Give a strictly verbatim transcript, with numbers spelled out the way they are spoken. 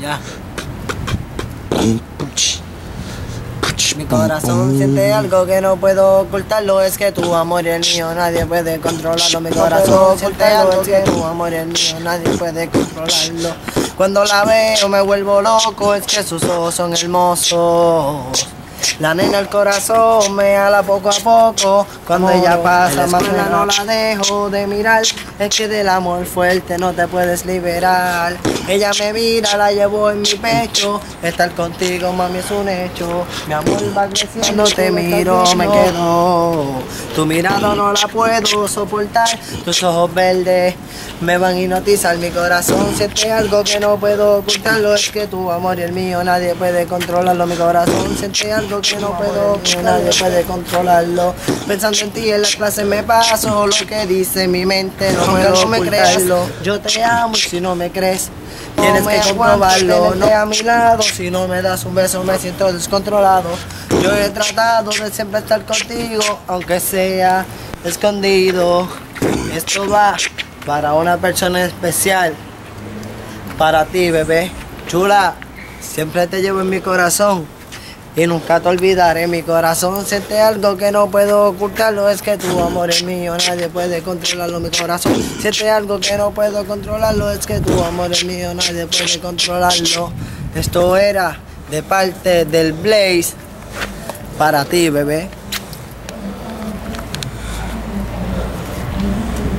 Ya. Mi corazón siente algo que no puedo ocultarlo. Es que tu amor es mío, nadie puede controlarlo. Mi corazón siente algo que tu amor es mío, nadie puede controlarlo. Cuando la veo me vuelvo loco, es que sus ojos son hermosos. La nena el corazón me ala poco a poco. Cuando amor, ella pasa más fuera no la dejo de mirar. Es que del amor fuerte no te puedes liberar. Ella me mira, la llevo en mi pecho. Estar contigo mami es un hecho. Mi amor va creciendo, te miro, me quedo. Tu mirada no la puedo soportar. Tus ojos verdes me van a hipnotizar. Mi corazón siente algo que no puedo ocultarlo. Es que tu amor y el mío nadie puede controlarlo. Mi corazón siente algo que no puedo ocultarlo, nadie puede controlarlo. Pensando en ti en la clase me paso. Lo que dice mi mente no puedo ocultarlo. Yo te amo y si no me crees tienes que comprobarlo. No a mi lado, si no me das un beso me siento descontrolado. Yo he tratado de siempre estar contigo, aunque sea escondido. Esto va para una persona especial, para ti, bebé chula. Siempre te llevo en mi corazón y nunca te olvidaré. Mi corazón siente algo que no puedo ocultarlo. Es que tu amor es mío, nadie puede controlarlo. Mi corazón siente algo que no puedo controlarlo. Es que tu amor es mío, nadie puede controlarlo. Esto era de parte del Blaze para ti, bebé.